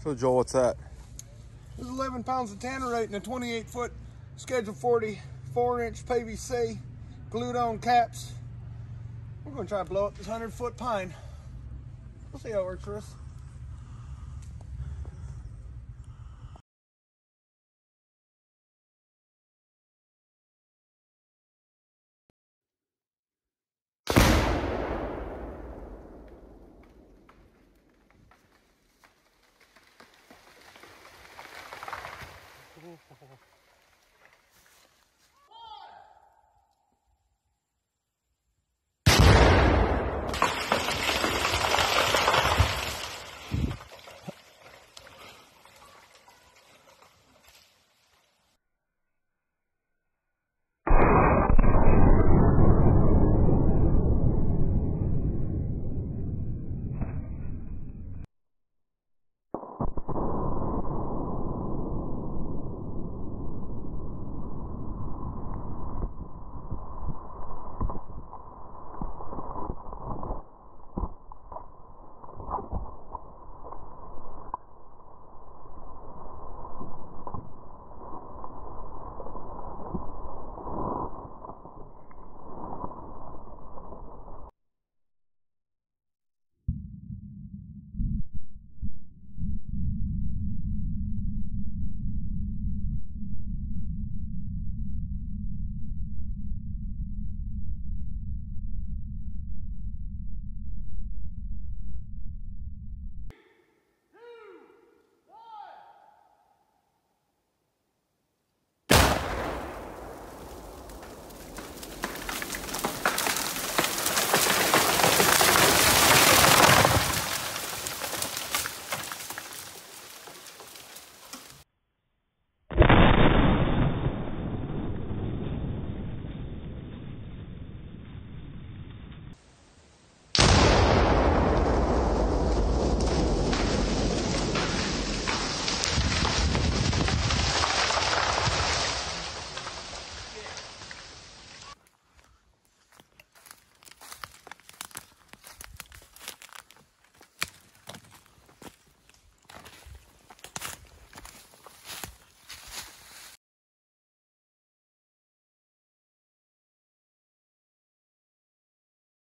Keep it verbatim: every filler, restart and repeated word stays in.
So Joel, what's that? This is eleven pounds of Tannerite in a twenty-eight foot Schedule forty four inch P V C glued on caps. We're going to try to blow up this one hundred foot pine. We'll see how it works for us. You